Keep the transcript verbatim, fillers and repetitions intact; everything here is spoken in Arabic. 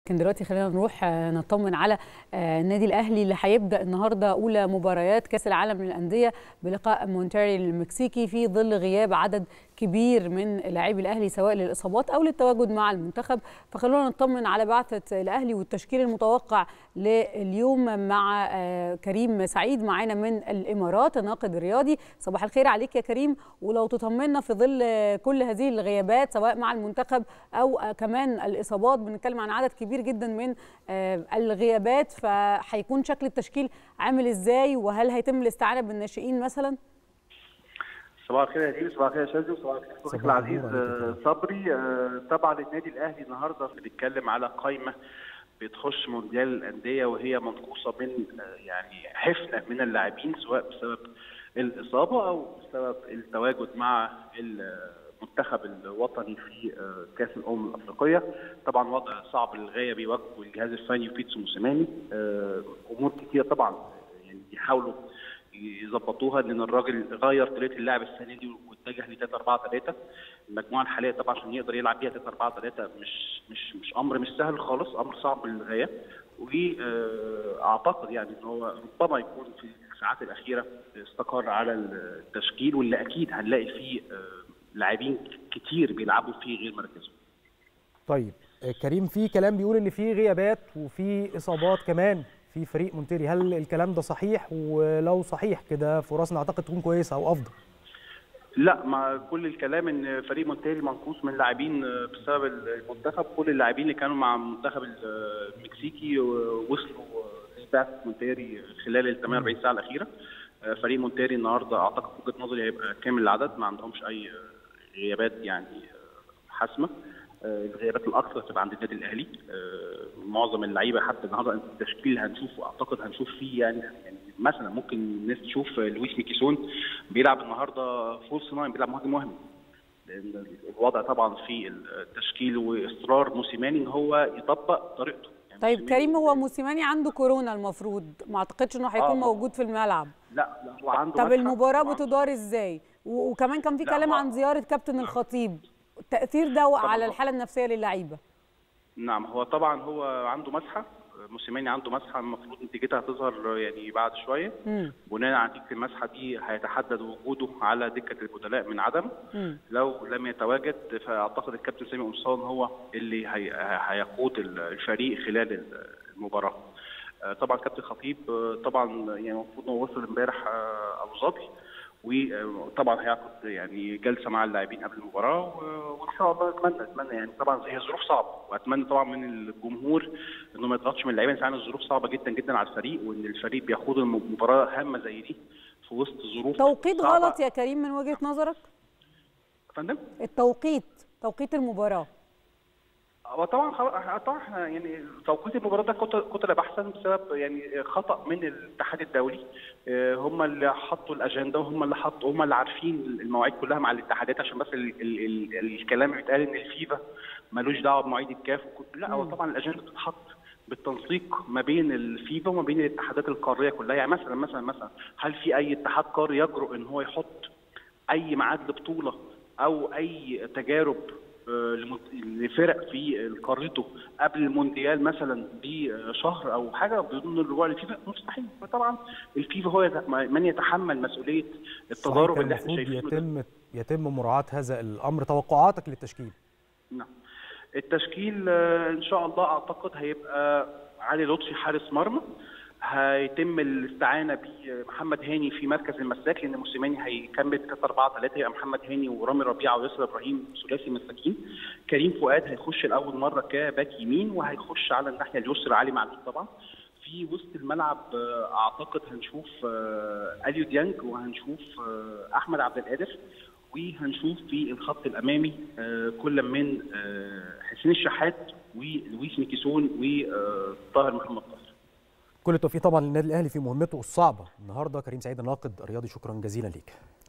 لكن دلوقتي خلينا نروح نطمن على النادي الاهلي اللي هيبدا النهارده اولى مباريات كاس العالم للانديه بلقاء مونتري المكسيكي في ظل غياب عدد كبير من لاعبي الاهلي سواء للاصابات او للتواجد مع المنتخب. فخلونا نطمن على بعثه الاهلي والتشكيل المتوقع لليوم مع كريم سعيد معانا من الامارات الناقد الرياضي. صباح الخير عليك يا كريم، ولو تطمنا في ظل كل هذه الغيابات سواء مع المنتخب او كمان الاصابات، بنتكلم عن عدد كبير جدا من الغيابات، فهيكون شكل التشكيل عامل ازاي؟ وهل هيتم الاستعانه بالناشئين مثلا؟ صباح الخير يا هديل، صباح الخير يا شاذلي، وصباح الخير صديقي العزيز صبري. طبعا النادي الاهلي النهارده بيتكلم على قائمه بتخش مونديال الانديه وهي منقوصه من يعني حفنه من اللاعبين سواء بسبب الاصابه او بسبب التواجد مع المنتخب الوطني في كاس الامم الافريقيه. طبعا وضع صعب للغايه بيواجهه الجهاز الفني وبيتسو موسيماني، امور كتير طبعا يعني بيحاولوا يظبطوها لان الراجل غير طريقه اللعب السنه دي واتجه ل ثلاثة أربعة ثلاثة. المجموعه الحاليه طبعا عشان يقدر يلعب بيها ثلاثة أربعة ثلاثة مش مش مش امر مش سهل خالص، امر صعب للغايه. واعتقد يعني ان هو ربما يكون في الساعات الاخيره استقر على التشكيل واللي اكيد هنلاقي فيه لاعبين كتير بيلعبوا فيه غير مركزهم. طيب كريم، في كلام بيقول ان في غيابات وفي اصابات كمان في فريق مونتيري، هل الكلام ده صحيح؟ ولو صحيح كده فرصنا اعتقد تكون كويسه او افضل. لا، مع كل الكلام ان فريق مونتيري منقوص من لاعبين بسبب المنتخب. كل اللاعبين اللي كانوا مع المنتخب المكسيكي وصلوا بعثه مونتيري خلال ال ثمانية وأربعين ساعه الاخيره. فريق مونتيري النهارده اعتقد وجهه نظري هيبقى كامل العدد، ما عندهمش اي غيابات يعني حاسمه. الغيابات الاكثر تبقى عند النادي الاهلي. معظم اللعيبه حتى النهارده التشكيل هنشوفه اعتقد هنشوف فيه يعني, يعني مثلا ممكن الناس تشوف لويس ميكيسون بيلعب النهارده فولس ناين، بيلعب مهاجم وهمي، لان الوضع طبعا في التشكيل واصرار موسيماني ان هو يطبق طريقته. يعني طيب كريم، هو موسيماني عنده كورونا المفروض، ما اعتقدش انه هيكون آه. موجود في الملعب. لا لا هو عنده. طب المباراه بتدار ازاي؟ وكمان كان في كلام عن زياره كابتن الخطيب، التأثير ده على الحالة النفسية للعيبة. نعم، هو طبعا هو عنده مسحة، موسيماني عنده مسحة المفروض نتيجتها هتظهر يعني بعد شوية. مم. بناء على نتيجة المسحة دي هيتحدد وجوده على دكة البدلاء من عدم. مم. لو لم يتواجد فأعتقد الكابتن سامي قمصان هو اللي هي هيقود الفريق خلال المباراة. طبعا كابتن خطيب طبعا يعني المفروض انه وصل امبارح ابو ظبي، وطبعا هيعقد يعني جلسه مع اللاعبين قبل المباراه، وان شاء الله اتمنى اتمنى يعني طبعا هي ظروف صعبه، واتمنى طبعا من الجمهور انه ما يضغطش من اللعيبه. فعلا الظروف صعبه جدا جدا على الفريق، وان الفريق بيخوض المباراه هامه زي دي في وسط ظروف توقيت صعبة. غلط يا كريم من وجهه نظرك؟ فندم؟ التوقيت توقيت المباراه وطبعا طبعا احنا يعني توقيت المباراه ده كتل بحثا بسبب يعني خطا من الاتحاد الدولي. هم اللي حطوا الاجنده وهم اللي حطوا هم اللي عارفين المواعيد كلها مع الاتحادات، عشان بس ال ال ال الكلام بيتقال ان الفيفا ملوش دعوه بمواعيد الكاف. لا، هو طبعا الاجنده بتتحط بالتنسيق ما بين الفيفا وما بين الاتحادات القاريه كلها. يعني مثلا مثلا مثلا هل في اي اتحاد قاري يجرؤ ان هو يحط اي ميعاد لبطوله او اي تجارب لفرق في قارته قبل المونديال مثلا بشهر او حاجه بدون الرجوع للفيفا؟ مستحيل. فطبعا الفيفا هو من يتحمل مسؤوليه التضارب اللي احنا شايفينه. يتم يتم مراعاه هذا الامر. توقعاتك للتشكيل؟ نعم، التشكيل ان شاء الله اعتقد هيبقى علي لطفي حارس مرمى، هيتم الاستعانه بمحمد هاني في مركز المساك لان موسيماني هيكمل ثلاثة أربعة ثلاثة، يبقى محمد هاني ورامي ربيعه وياسر ابراهيم ثلاثي مساكين. كريم فؤاد هيخش لاول مره كباك يمين، وهيخش على الناحيه اليسرى علي معلول. طبعا في وسط الملعب اعتقد هنشوف اليو ديانج، وهنشوف احمد عبد القادر، وهنشوف في الخط الامامي كل من حسين الشحات ولويس ميكيسون وطاهر محمد طاهر. كل التوفيق طبعا للنادي الاهلي في مهمته الصعبه النهارده. كريم سعيد الناقد الرياضي، شكرا جزيلا ليك.